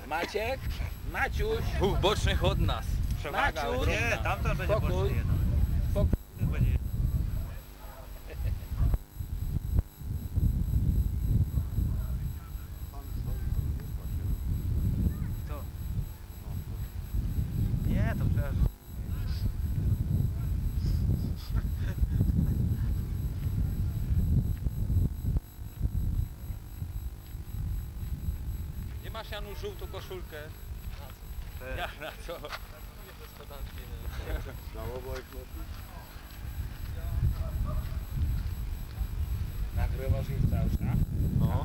Maciek? Maciuś? Dwóch bocznych od nas. Przewaga Maciuś? ogromna. Nie, tamten będzie Spokój. boczny jeden. Spokój. Będzie... Co? Nie, to przecież... Nie masz, Janu, żółtą koszulkę? Ja na co? Nagrywasz ich cały czas? No.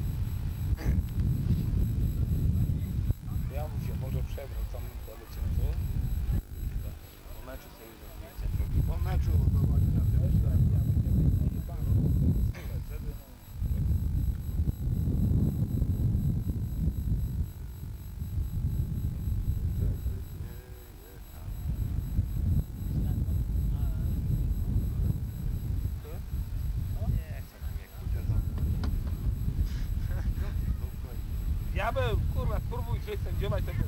Ja bym się może przebrał, tam poleciał, co? Po meczu sobie zdjęcie. Po meczu, no właśnie. Ja bym, kurwa, spróbuj coś sędziować tego.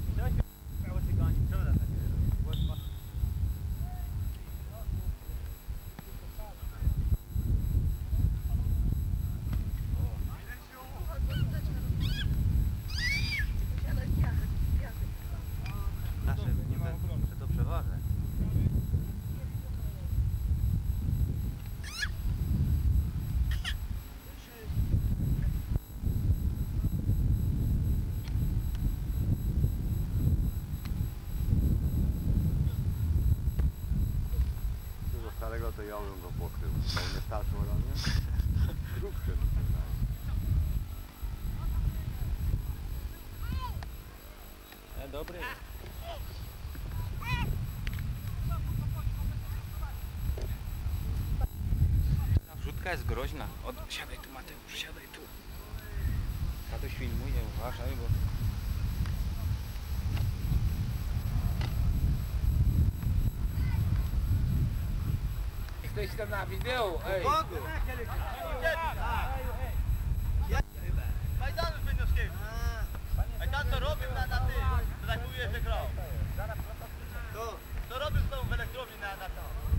Nasze nie będą, że to przeważę. Tego starego to ja bym go pokrył. Bo nie starszy ode mnie? Grubszy. Dobry. Ta wrzutka jest groźna. Siadaj tu, Mateusz, siadaj tu. Tatuś filmuje, uważaj, bo... Jesteś tam na wideo, ej. Majdanu z Bydgoszkiego. A tam to robił na tym, to tak mówię, że grał. To robił z tą w elektrowni na to.